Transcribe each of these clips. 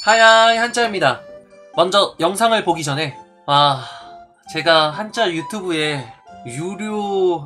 하야이 한자입니다. 먼저 영상을 보기 전에 제가 한자 유튜브에 유료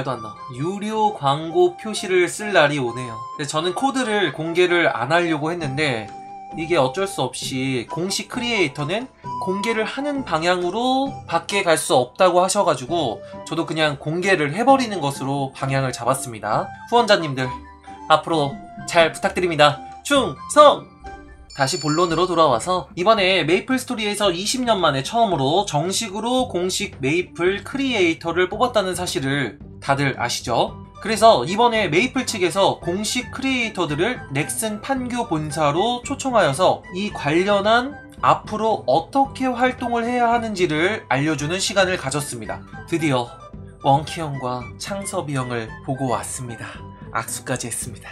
광고 표시를 쓸 날이 오네요. 저는 코드를 공개를 안 하려고 했는데 이게 어쩔 수 없이 공식 크리에이터는 공개를 하는 방향으로 밖에 갈 수 없다고 하셔가지고 저도 그냥 공개를 해버리는 것으로 방향을 잡았습니다. 후원자님들 앞으로 잘 부탁드립니다. 충성! 다시 본론으로 돌아와서 이번에 메이플 스토리에서 20년 만에 처음으로 정식으로 공식 메이플 크리에이터를 뽑았다는 사실을 다들 아시죠? 그래서 이번에 메이플 측에서 공식 크리에이터들을 넥슨 판교 본사로 초청하여서 이 관련한 앞으로 어떻게 활동을 해야 하는지를 알려주는 시간을 가졌습니다. 드디어 원키 형과 창섭이 형을 보고 왔습니다. 악수까지 했습니다.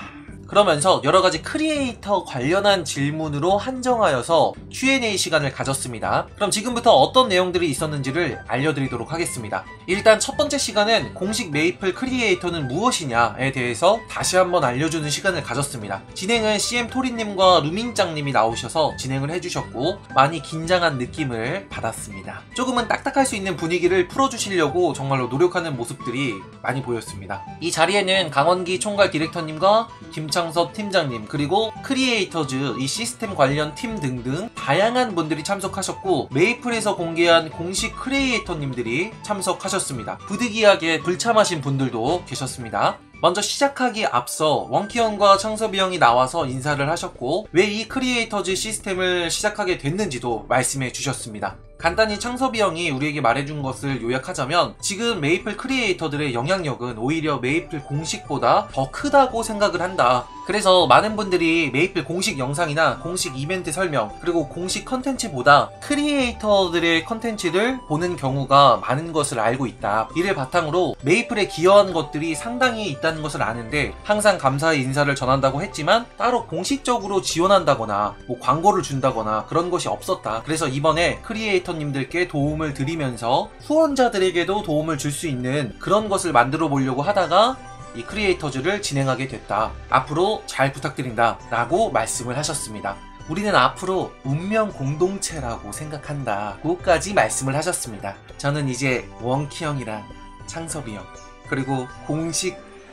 그러면서 여러가지 크리에이터 관련한 질문으로 한정하여서 Q&A 시간을 가졌습니다. 그럼 지금부터 어떤 내용들이 있었는지를 알려드리도록 하겠습니다. 일단 첫 번째 시간은 공식 메이플 크리에이터는 무엇이냐에 대해서 다시 한번 알려주는 시간을 가졌습니다. 진행은 CM 토리님과 루밍짱님이 나오셔서 진행을 해주셨고 많이 긴장한 느낌을 받았습니다. 조금은 딱딱할 수 있는 분위기를 풀어주시려고 정말로 노력하는 모습들이 많이 보였습니다. 이 자리에는 강원기 총괄 디렉터님과 김창섭 팀장님 그리고 크리에이터즈 이 시스템 관련 팀 등등 다양한 분들이 참석하셨고 메이플에서 공개한 공식 크리에이터님들이 참석하셨습니다. 부득이하게 불참하신 분들도 계셨습니다. 먼저 시작하기 앞서 원키 형과 창섭이 형이 나와서 인사를 하셨고 왜 이 크리에이터즈 시스템을 시작하게 됐는지도 말씀해 주셨습니다. 간단히 창섭이 형이 우리에게 말해준 것을 요약하자면 지금 메이플 크리에이터들의 영향력은 오히려 메이플 공식보다 더 크다고 생각을 한다. 그래서 많은 분들이 메이플 공식 영상이나 공식 이벤트 설명 그리고 공식 컨텐츠보다 크리에이터들의 컨텐츠를 보는 경우가 많은 것을 알고 있다. 이를 바탕으로 메이플에 기여한 것들이 상당히 있다는 것을 아는데 항상 감사의 인사를 전한다고 했지만 따로 공식적으로 지원한다거나 뭐 광고를 준다거나 그런 것이 없었다. 그래서 이번에 크리에이터님들께 도움을 드리면서 후원자들에게도 도움을 줄 수 있는 그런 것을 만들어 보려고 하다가 이 크리에이터즈를 진행하게 됐다. 앞으로 잘 부탁드린다 라고 말씀을 하셨습니다. 우리는 앞으로 운명 공동체라고 생각한다고까지 말씀을 하셨습니다. 저는 이제 원키 형이랑 창섭이 형 그리고 공식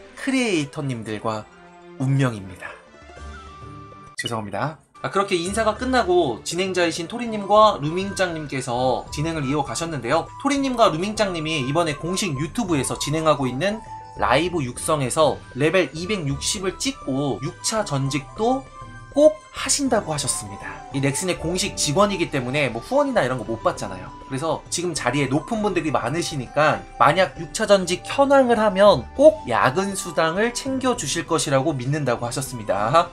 크리에이터님들과 운명입니다. 죄송합니다. 그렇게 인사가 끝나고 진행자이신 토리님과 루밍짱님께서 진행을 이어가셨는데요. 토리님과 루밍짱님이 이번에 공식 유튜브에서 진행하고 있는 라이브 육성에서 레벨 260을 찍고 6차 전직도 꼭 하신다고 하셨습니다. 이 넥슨의 공식 직원이기 때문에 뭐 후원이나 이런 거 못 받잖아요. 그래서 지금 자리에 높은 분들이 많으시니까 만약 6차 전직 현황을 하면 꼭 야근 수당을 챙겨주실 것이라고 믿는다고 하셨습니다.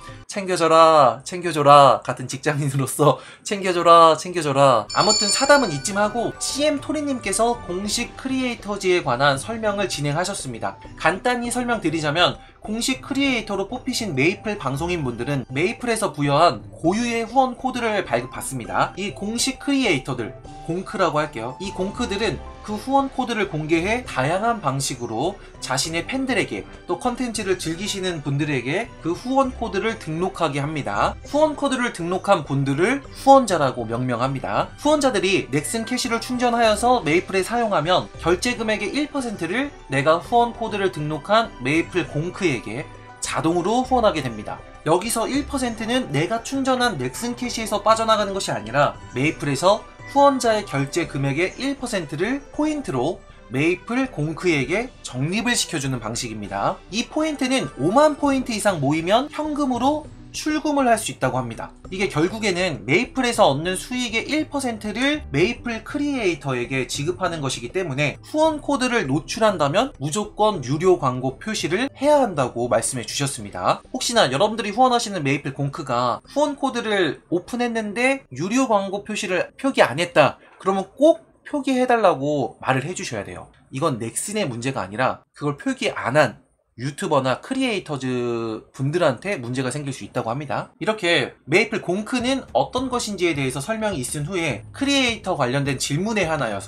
챙겨줘라 같은 직장인으로서 챙겨줘라. 아무튼 사담은 이쯤 하고 CM 토리님께서 공식 크리에이터즈에 관한 설명을 진행하셨습니다. 간단히 설명드리자면 공식 크리에이터로 뽑히신 메이플 방송인분들은 메이플에서 부여한 고유의 후원 코드를 발급받습니다. 이 공식 크리에이터들, 공크라고 할게요. 이 공크들은 그 후원 코드를 공개해 다양한 방식으로 자신의 팬들에게 또 컨텐츠를 즐기시는 분들에게 그 후원 코드를 등록하게 합니다. 후원 코드를 등록한 분들을 후원자라고 명명합니다. 후원자들이 넥슨 캐시를 충전하여서 메이플에 사용하면 결제 금액의 1%를 내가 후원 코드를 등록한 메이플 공크에게 자동으로 후원하게 됩니다. 여기서 1%는 내가 충전한 넥슨 캐시에서 빠져나가는 것이 아니라 메이플에서 후원자의 결제 금액의 1%를 포인트로 메이플 공크에게 적립을 시켜주는 방식입니다. 이 포인트는 5만 포인트 이상 모이면 현금으로 출금을 할 수 있다고 합니다. 이게 결국에는 메이플에서 얻는 수익의 1%를 메이플 크리에이터에게 지급하는 것이기 때문에 후원 코드를 노출한다면 무조건 유료 광고 표시를 해야 한다고 말씀해 주셨습니다. 혹시나 여러분들이 후원하시는 메이플 공크가 후원 코드를 오픈했는데 유료 광고 표시를 표기 안 했다. 그러면 꼭 표기해달라고 말을 해주셔야 돼요. 이건 넥슨의 문제가 아니라 그걸 표기 안 한 유튜버나 크리에이터즈 분들한테 문제가 생길 수 있다고 합니다. 이렇게 메이플 공크는 어떤 것인지에 대해서 설명이 있은 후에 크리에이터 관련된 질문에 하나여서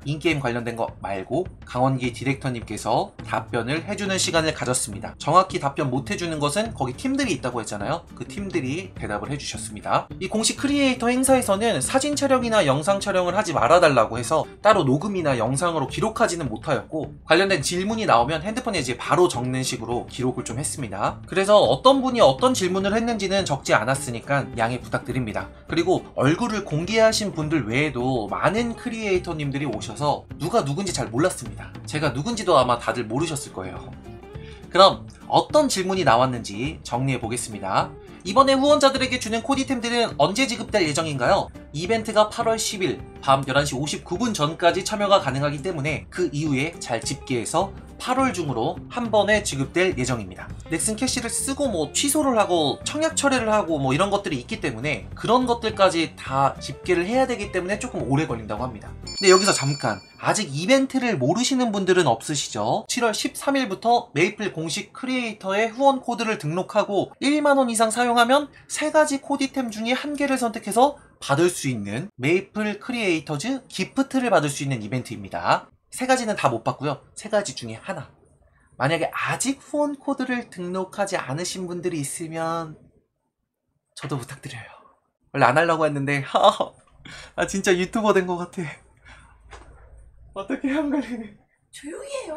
인게임 관련된 거 말고 강원기 디렉터님께서 답변을 해주는 시간을 가졌습니다. 정확히 답변 못 해주는 것은 거기 팀들이 있다고 했잖아요. 그 팀들이 대답을 해주셨습니다. 이 공식 크리에이터 행사에서는 사진 촬영이나 영상 촬영을 하지 말아달라고 해서 따로 녹음이나 영상으로 기록하지는 못하였고, 관련된 질문이 나오면 핸드폰에 이제 바로 적는 식으로 기록을 좀 했습니다. 그래서 어떤 분이 어떤 질문을 했는지는 적지 않았으니까 양해 부탁드립니다. 그리고 얼굴을 공개하신 분들 외에도 많은 크리에이터님들이 오셔서 누가 누군지 잘 몰랐습니다. 제가 누군지도 아마 다들 모르셨을 거예요. 그럼 어떤 질문이 나왔는지 정리해 보겠습니다. 이번에 후원자들에게 주는 코디템들은 언제 지급될 예정인가요? 이벤트가 8월 10일 밤 11시 59분 전까지 참여가 가능하기 때문에 그 이후에 잘 집계해서 8월 중으로 한 번에 지급될 예정입니다. 넥슨 캐시를 쓰고 뭐 취소를 하고 청약 철회를 하고 뭐 이런 것들이 있기 때문에 그런 것들까지 다 집계를 해야 되기 때문에 조금 오래 걸린다고 합니다. 근데 여기서 잠깐, 아직 이벤트를 모르시는 분들은 없으시죠? 7월 13일부터 메이플 공식 크리에이터의 후원 코드를 등록하고 1만원 이상 사용하면 3가지 코디템 중에 1개를 선택해서 받을 수 있는 메이플 크리에이터즈 기프트를 받을 수 있는 이벤트입니다. 3가지는 다 못 받고요. 3가지 중에 하나. 만약에 아직 후원 코드를 등록하지 않으신 분들이 있으면 저도 부탁드려요. 원래 안 하려고 했는데 진짜 유튜버 된 것 같아. 어떻게 안 걸리네. 조용히 해요.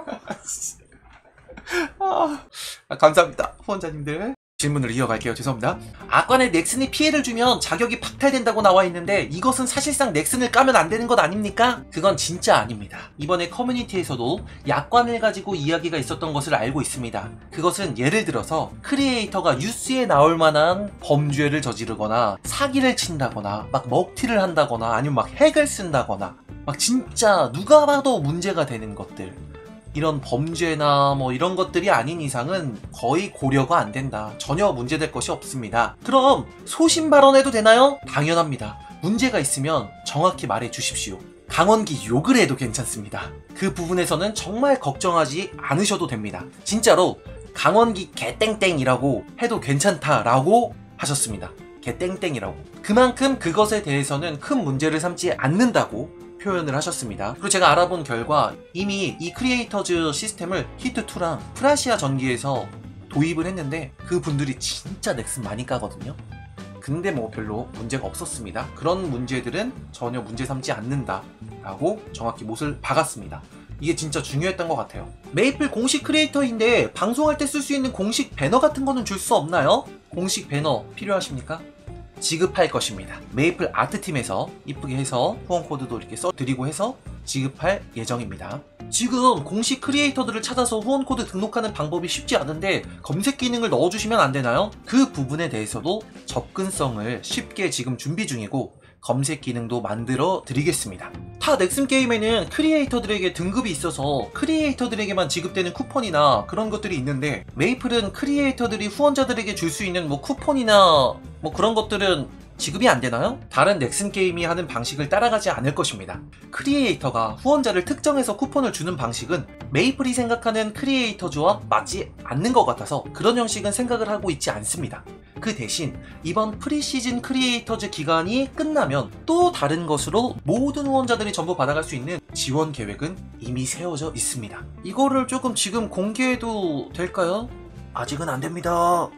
감사합니다, 후원자님들. 질문을 이어갈게요. 죄송합니다. 악관에 넥슨이 피해를 주면 자격이 박탈된다고 나와 있는데 이것은 사실상 넥슨을 까면 안 되는 것 아닙니까? 그건 진짜 아닙니다. 이번에 커뮤니티에서도 약관을 가지고 이야기가 있었던 것을 알고 있습니다. 그것은 예를 들어서 크리에이터가 뉴스에 나올 만한 범죄를 저지르거나 사기를 친다거나 막 먹튀를 한다거나 아니면 막 핵을 쓴다거나 막 진짜 누가 봐도 문제가 되는 것들, 이런 범죄나 뭐 이런 것들이 아닌 이상은 거의 고려가 안 된다. 전혀 문제될 것이 없습니다. 그럼 소신 발언해도 되나요? 당연합니다. 문제가 있으면 정확히 말해 주십시오. 강원기 욕을 해도 괜찮습니다. 그 부분에서는 정말 걱정하지 않으셔도 됩니다. 진짜로 강원기 개땡땡이라고 해도 괜찮다라고 하셨습니다. 개땡땡이라고. 그만큼 그것에 대해서는 큰 문제를 삼지 않는다고 표현을 하셨습니다. 그리고 제가 알아본 결과 이미 이 크리에이터즈 시스템을 히트2랑 프라시아 전기에서 도입을 했는데 그 분들이 진짜 넥슨 많이 까거든요. 근데 뭐 별로 문제가 없었습니다. 그런 문제들은 전혀 문제 삼지 않는다 라고 정확히 못을 박았습니다. 이게 진짜 중요했던 것 같아요. 메이플 공식 크리에이터인데 방송할 때 쓸 수 있는 공식 배너 같은 거는 줄 수 없나요? 공식 배너 필요하십니까? 지급할 것입니다. 메이플 아트팀에서 이쁘게 해서 후원 코드도 이렇게 써드리고 해서 지급할 예정입니다. 지금 공식 크리에이터들을 찾아서 후원 코드 등록하는 방법이 쉽지 않은데 검색 기능을 넣어주시면 안 되나요? 그 부분에 대해서도 접근성을 쉽게 지금 준비 중이고 검색 기능도 만들어 드리겠습니다. 타 넥슨 게임에는 크리에이터들에게 등급이 있어서 크리에이터들에게만 지급되는 쿠폰이나 그런 것들이 있는데 메이플은 크리에이터들이 후원자들에게 줄 수 있는 뭐 쿠폰이나 뭐 그런 것들은 지급이 안 되나요? 다른 넥슨 게임이 하는 방식을 따라가지 않을 것입니다. 크리에이터가 후원자를 특정해서 쿠폰을 주는 방식은 메이플이 생각하는 크리에이터즈와 맞지 않는 것 같아서 그런 형식은 생각을 하고 있지 않습니다. 그 대신 이번 프리시즌 크리에이터즈 기간이 끝나면 또 다른 것으로 모든 후원자들이 전부 받아갈 수 있는 지원 계획은 이미 세워져 있습니다. 이거를 조금 지금 공개해도 될까요? 아직은 안 됩니다.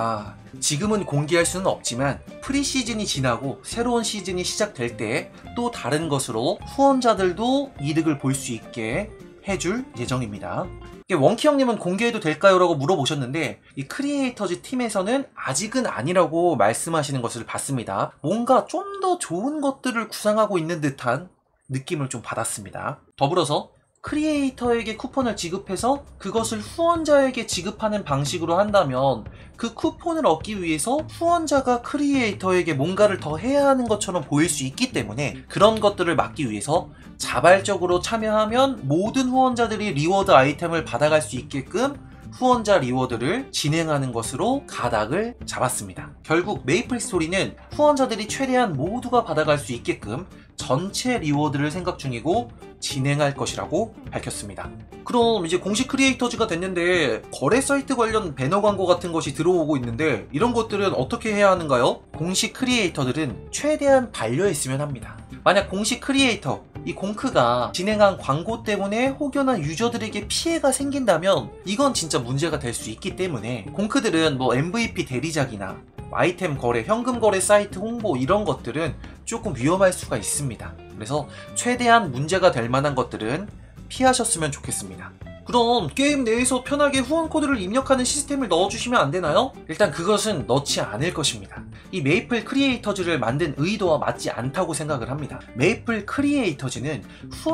지금은 공개할 수는 없지만 프리시즌이 지나고 새로운 시즌이 시작될 때 또 다른 것으로 후원자들도 이득을 볼 수 있게 해줄 예정입니다. 원키 형님은 공개해도 될까요? 라고 물어보셨는데 이 크리에이터즈 팀에서는 아직은 아니라고 말씀하시는 것을 봤습니다. 뭔가 좀 더 좋은 것들을 구상하고 있는 듯한 느낌을 좀 받았습니다. 더불어서 크리에이터에게 쿠폰을 지급해서 그것을 후원자에게 지급하는 방식으로 한다면 그 쿠폰을 얻기 위해서 후원자가 크리에이터에게 뭔가를 더 해야 하는 것처럼 보일 수 있기 때문에 그런 것들을 막기 위해서 자발적으로 참여하면 모든 후원자들이 리워드 아이템을 받아갈 수 있게끔 후원자 리워드를 진행하는 것으로 가닥을 잡았습니다. 결국 메이플 스토리는 후원자들이 최대한 모두가 받아갈 수 있게끔 전체 리워드를 생각 중이고 진행할 것이라고 밝혔습니다. 그럼 이제 공식 크리에이터즈가 됐는데 거래 사이트 관련 배너 광고 같은 것이 들어오고 있는데 이런 것들은 어떻게 해야 하는가요? 공식 크리에이터들은 최대한 반려했으면 합니다. 만약 공식 크리에이터, 이 공크가 진행한 광고 때문에 혹여나 유저들에게 피해가 생긴다면 이건 진짜 문제가 될 수 있기 때문에 공크들은 뭐 MVP 대리작이나 아이템 거래, 현금 거래 사이트 홍보 이런 것들은 조금 위험할 수가 있습니다. 그래서 최대한 문제가 될 만한 것들은 피하셨으면 좋겠습니다. 그럼 게임 내에서 편하게 후원 코드를 입력하는 시스템을 넣어주시면 안 되나요? 일단 그것은 넣지 않을 것입니다. 이 메이플 크리에이터즈를 만든 의도와 맞지 않다고 생각을 합니다. 메이플 크리에이터즈는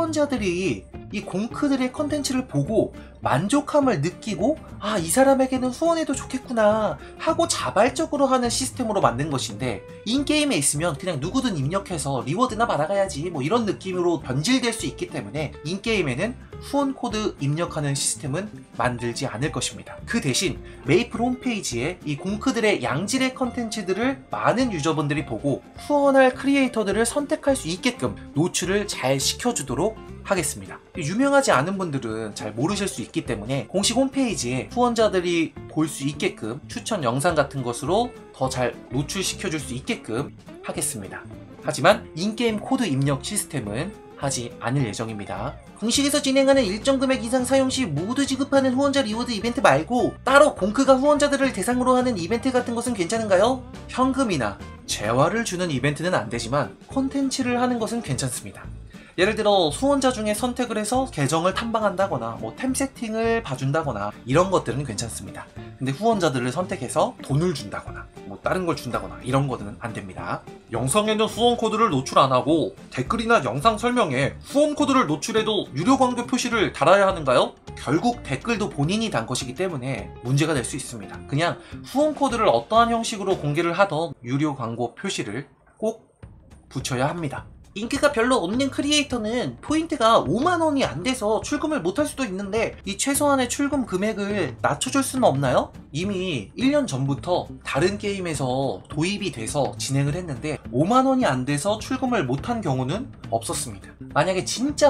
후원자들이 이 공크들의 컨텐츠를 보고 만족함을 느끼고 아, 이 사람에게는 후원해도 좋겠구나 하고 자발적으로 하는 시스템으로 만든 것인데 인게임에 있으면 그냥 누구든 입력해서 리워드나 받아가야지 뭐 이런 느낌으로 변질될 수 있기 때문에 인게임에는 후원 코드 입력하는 시스템은 만들지 않을 것입니다. 그 대신 메이플 홈페이지에 이 공크들의 양질의 컨텐츠들을 많은 유저분들이 보고 후원할 크리에이터들을 선택할 수 있게끔 노출을 잘 시켜주도록 하겠습니다. 유명하지 않은 분들은 잘 모르실 수 있기 때문에 공식 홈페이지에 후원자들이 볼 수 있게끔 추천 영상 같은 것으로 더 잘 노출시켜줄 수 있게끔 하겠습니다. 하지만 인게임 코드 입력 시스템은 하지 않을 예정입니다. 공식에서 진행하는 일정 금액 이상 사용 시 모두 지급하는 후원자 리워드 이벤트 말고 따로 공크가 후원자들을 대상으로 하는 이벤트 같은 것은 괜찮은가요? 현금이나 재화를 주는 이벤트는 안 되지만 콘텐츠를 하는 것은 괜찮습니다. 예를 들어 후원자 중에 선택을 해서 계정을 탐방한다거나 뭐 템 세팅을 봐준다거나 이런 것들은 괜찮습니다. 근데 후원자들을 선택해서 돈을 준다거나 뭐 다른 걸 준다거나 이런 거는 안 됩니다. 영상에는 후원 코드를 노출 안 하고 댓글이나 영상 설명에 후원 코드를 노출해도 유료 광고 표시를 달아야 하는가요? 결국 댓글도 본인이 단 것이기 때문에 문제가 될 수 있습니다. 그냥 후원 코드를 어떠한 형식으로 공개를 하던 유료 광고 표시를 꼭 붙여야 합니다. 인기가 별로 없는 크리에이터는 포인트가 5만원이 안 돼서 출금을 못할 수도 있는데 이 최소한의 출금 금액을 낮춰줄 수는 없나요? 이미 1년 전부터 다른 게임에서 도입이 돼서 진행을 했는데 5만원이 안 돼서 출금을 못한 경우는 없었습니다. 만약에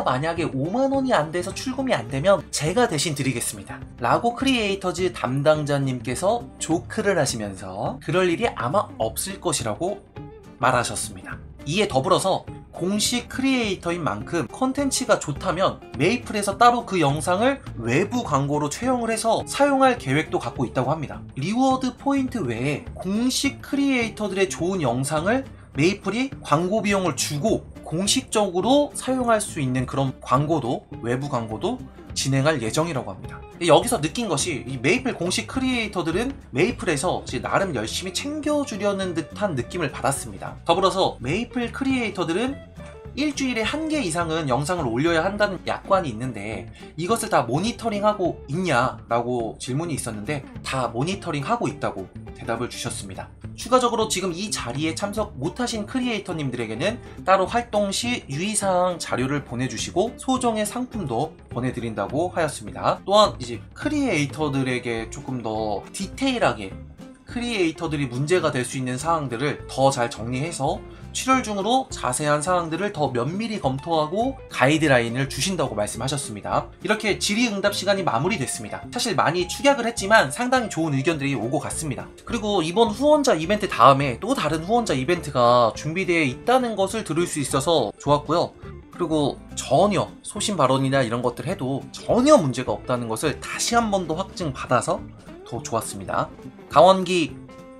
5만원이 안 돼서 출금이 안 되면 제가 대신 드리겠습니다 라고 크리에이터즈 담당자님께서 조크를 하시면서 그럴 일이 아마 없을 것이라고 말하셨습니다. 이에 더불어서 공식 크리에이터인 만큼 컨텐츠가 좋다면 메이플에서 따로 그 영상을 외부 광고로 채용을 해서 사용할 계획도 갖고 있다고 합니다. 리워드 포인트 외에 공식 크리에이터들의 좋은 영상을 메이플이 광고 비용을 주고 공식적으로 사용할 수 있는 그런 광고도, 외부 광고도 진행할 예정이라고 합니다. 여기서 느낀 것이 이 메이플 공식 크리에이터들은 메이플에서 나름 열심히 챙겨주려는 듯한 느낌을 받았습니다. 더불어서 메이플 크리에이터들은 일주일에 1개 이상은 영상을 올려야 한다는 약관이 있는데 이것을 다 모니터링하고 있냐라고 질문이 있었는데 다 모니터링하고 있다고 대답을 주셨습니다. 추가적으로 지금 이 자리에 참석 못하신 크리에이터님들에게는 따로 활동 시 유의사항 자료를 보내주시고 소정의 상품도 보내드린다고 하였습니다. 또한 이제 크리에이터들에게 조금 더 디테일하게 크리에이터들이 문제가 될 수 있는 사항들을 더 잘 정리해서 7월 중으로 자세한 사항들을 더 면밀히 검토하고 가이드라인을 주신다고 말씀하셨습니다. 이렇게 질의응답 시간이 마무리됐습니다. 사실 많이 축약을 했지만 상당히 좋은 의견들이 오고 갔습니다. 그리고 이번 후원자 이벤트 다음에 또 다른 후원자 이벤트가 준비되어 있다는 것을 들을 수 있어서 좋았고요. 그리고 전혀 소신 발언이나 이런 것들 해도 전혀 문제가 없다는 것을 다시 한 번 더 확증받아서 더 좋았습니다. 강원기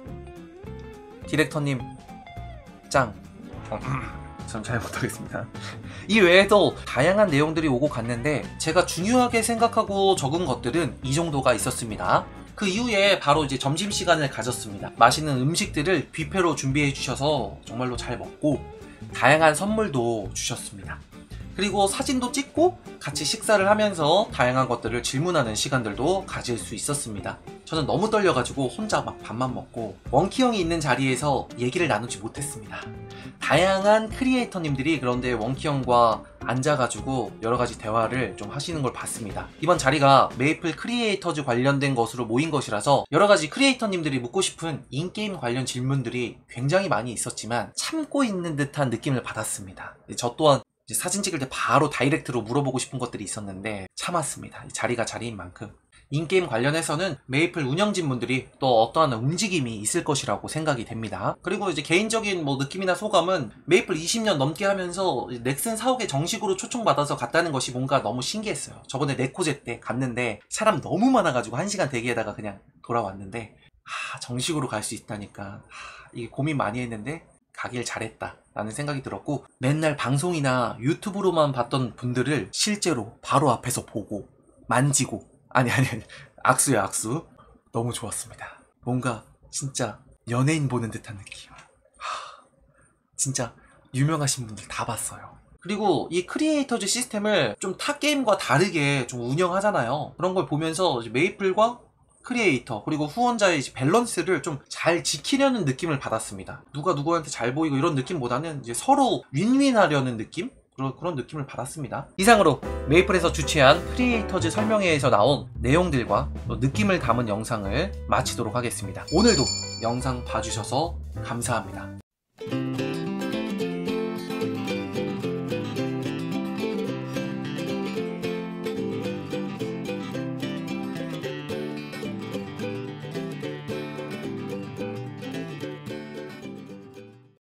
디렉터님 짱. 전 잘 못하겠습니다. 이 외에도 다양한 내용들이 오고 갔는데 제가 중요하게 생각하고 적은 것들은 이 정도가 있었습니다. 그 이후에 바로 이제 점심시간을 가졌습니다. 맛있는 음식들을 뷔페로 준비해 주셔서 정말로 잘 먹고 다양한 선물도 주셨습니다. 그리고 사진도 찍고 같이 식사를 하면서 다양한 것들을 질문하는 시간들도 가질 수 있었습니다. 저는 너무 떨려가지고 혼자 막 밥만 먹고 원키 형이 있는 자리에서 얘기를 나누지 못했습니다. 다양한 크리에이터님들이 그런데 원키 형과 앉아가지고 여러가지 대화를 좀 하시는 걸 봤습니다. 이번 자리가 메이플 크리에이터즈 관련된 것으로 모인 것이라서 여러가지 크리에이터님들이 묻고 싶은 인게임 관련 질문들이 굉장히 많이 있었지만 참고 있는 듯한 느낌을 받았습니다. 저 또한 사진 찍을 때 바로 다이렉트로 물어보고 싶은 것들이 있었는데 참았습니다. 자리가 자리인 만큼. 인게임 관련해서는 메이플 운영진분들이 또 어떠한 움직임이 있을 것이라고 생각이 됩니다. 그리고 이제 개인적인 뭐 느낌이나 소감은 메이플 20년 넘게 하면서 넥슨 사옥에 정식으로 초청받아서 갔다는 것이 뭔가 너무 신기했어요. 저번에 네코제 때 갔는데 사람 너무 많아가지고 1시간 대기에다가 그냥 돌아왔는데 정식으로 갈 수 있다니까 이게 고민 많이 했는데 가길 잘했다 라는 생각이 들었고, 맨날 방송이나 유튜브로만 봤던 분들을 실제로 바로 앞에서 보고 만지고 아니 악수야 악수. 너무 좋았습니다. 뭔가 진짜 연예인 보는 듯한 느낌. 진짜 유명하신 분들 다 봤어요. 그리고 이 크리에이터즈 시스템을 좀 타 게임과 다르게 좀 운영하잖아요. 그런 걸 보면서 이제 메이플과 크리에이터 그리고 후원자의 밸런스를 좀 잘 지키려는 느낌을 받았습니다. 누가 누구한테 잘 보이고 이런 느낌보다는 이제 서로 윈윈하려는 느낌? 그런 느낌을 받았습니다. 이상으로 메이플에서 주최한 크리에이터즈 설명회에서 나온 내용들과 또 느낌을 담은 영상을 마치도록 하겠습니다. 오늘도 영상 봐주셔서 감사합니다.